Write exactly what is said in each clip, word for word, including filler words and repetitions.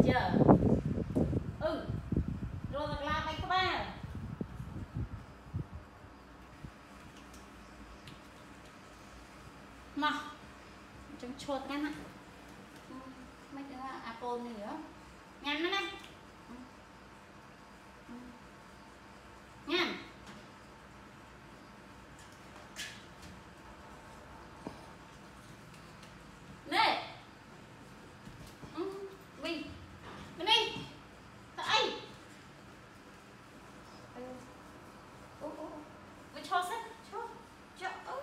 chưa? Ừ rồi là la bánh có ba mà trong chuột ngắn ạ. Mấy cái apple này nữa ngắn nó này ngắn này mình bên đây thấy ô ô mình cho sách cho cho ơi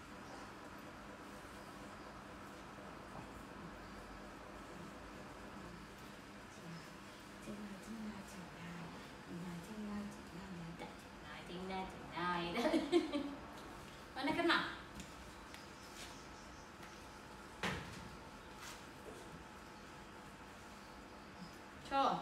mana kena cho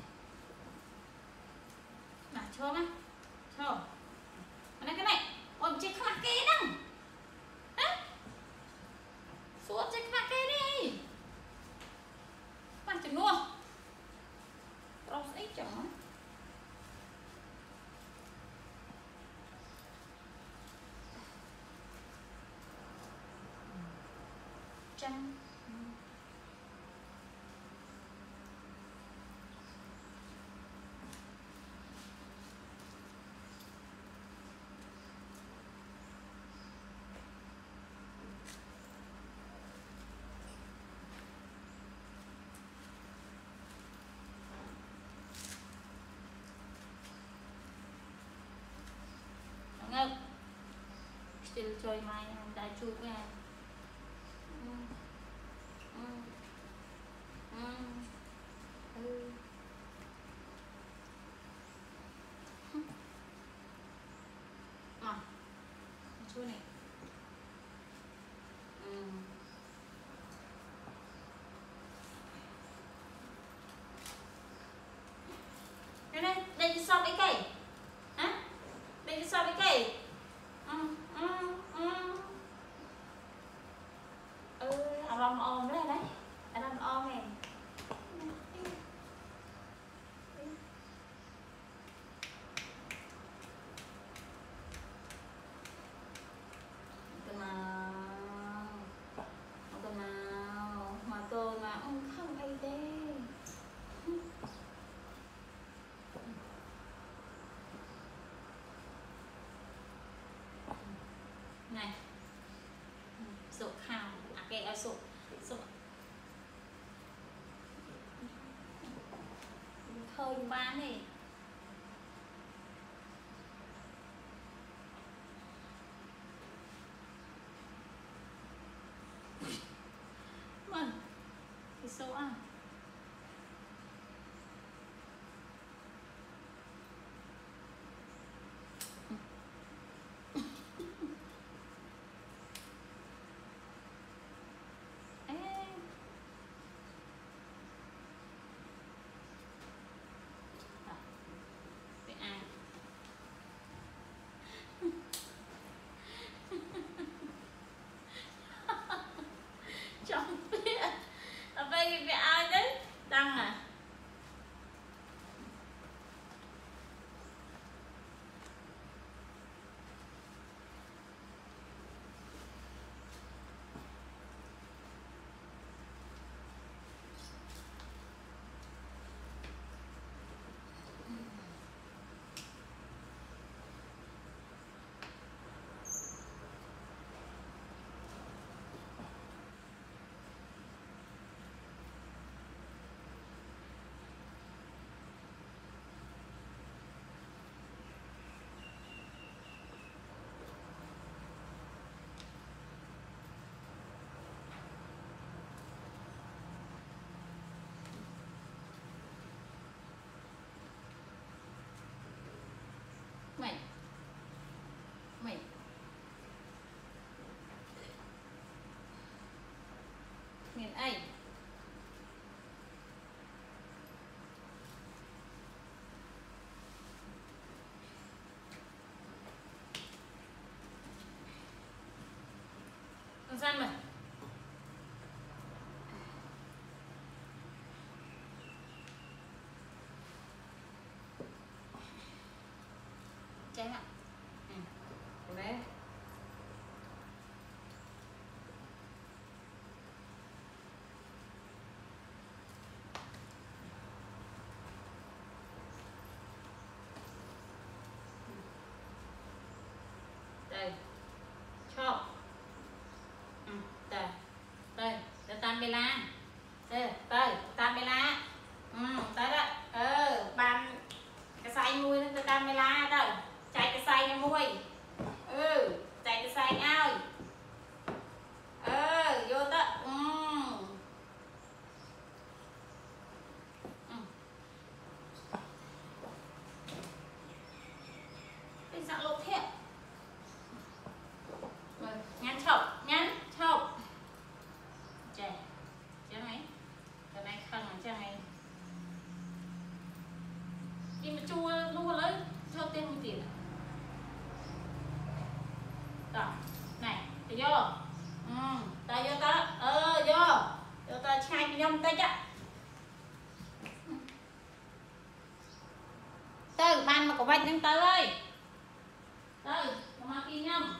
nah cho mah cho mana kena om cek kena ke dong hah suốt cek kena ke đi macam nuh terus ấy chẳng trăng ngơ still chơi mai đại chu nha. Chú này ừ. Đây đây, đây so với cây hả? Đây so với cây ừ, ừ, ừ. Ừ, lòng ôm đấy đấy lòng ôm này này sụp hào à cái ở sụp sụp hơi bán này mà cái số à cái cái ai đấy đăng à mày mày miền Anh con gian mày Trái ạ. Ừ. Đấy. Đây. Cho. Ừ. Đây. Đây. Để tan bê la. Đây. Đây. Tan bê la. Ừ. Tới đó. Ừ. Bàn cái xay mùi nó tan bê la đâu. Chạy cái xay nó mùi. Ừ. Chạy cái xay ơi. Ừ. Vô đó. Ừ. Ừ. Cái dạng lột thiệt. Rồi. Nhắn chậu. Nhắn chậu. Chè. Chứ mấy. Cái này khăn ở trên này. Đi mà chua luôn lấy cho tên một tiền. Đó. Này, để vô. Ừ, ta vô ta. Ờ vô. Vô ta chai cái nhâm tay chắc. Từ ban mà có bạch nhưng tới ơi. Từ, mà kia nhâm.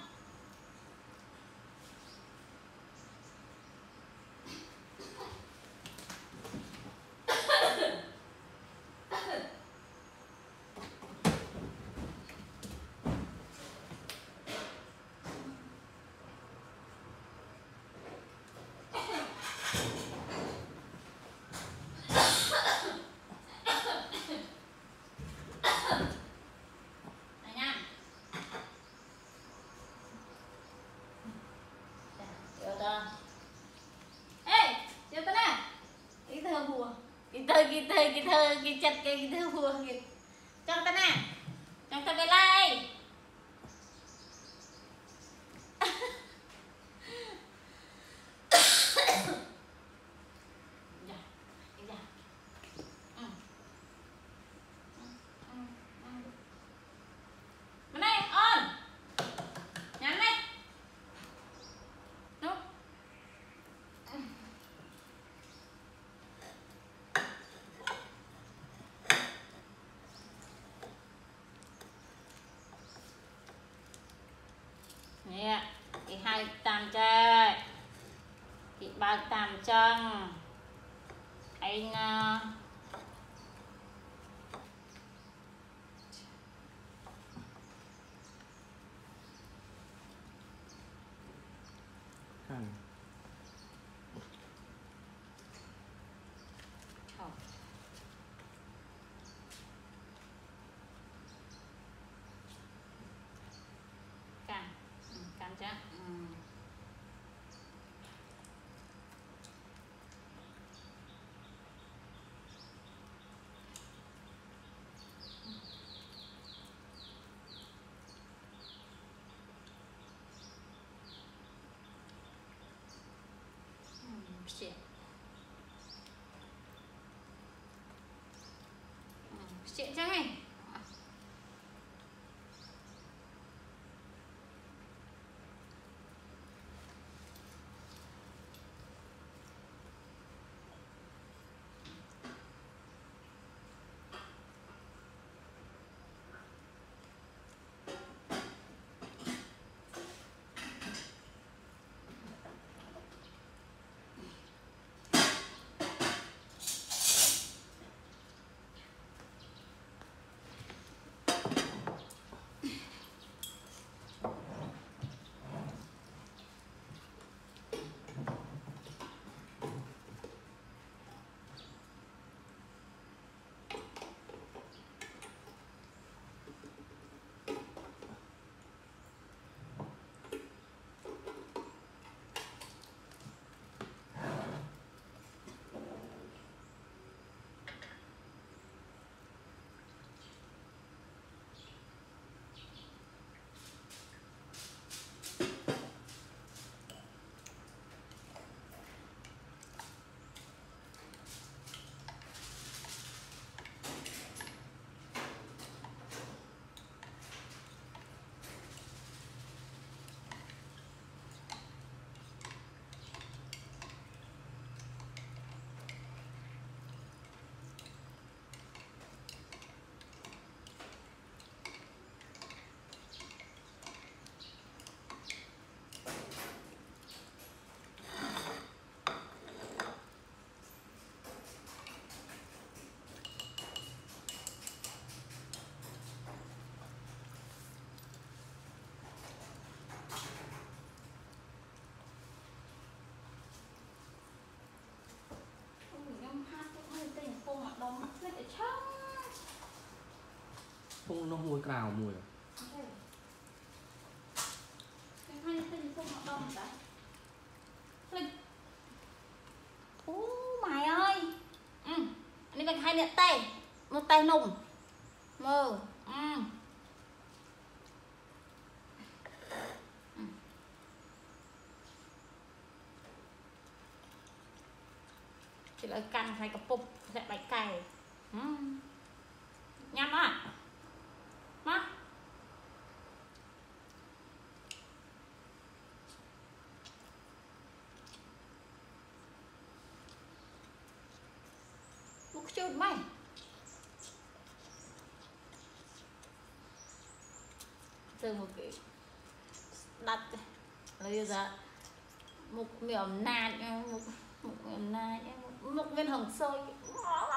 Cái thơ cái thơ cái chặt cái thơ vừa kìa trong ta nè trong ta về lại bên này on nhắn này đúng nè cái hai tam chơi cái ba tam chân anh uh, Khăn. Không. Can. Ừ, can chắc. Ừ. Shit. Shit chứ này. chóng không nó mùi cào mùi à? hai tinh không hợp đông cả linh ú mày ơi ừ anh đi hai điện tay một tay nùng mơ ừ chỉ là căng hai cặp bụng sẽ bạch cày ừ. Nhắm á má một chút mày từ một cái đặt lấy ra một miệng nạt một một miệng nạt một, một viên hồng sôi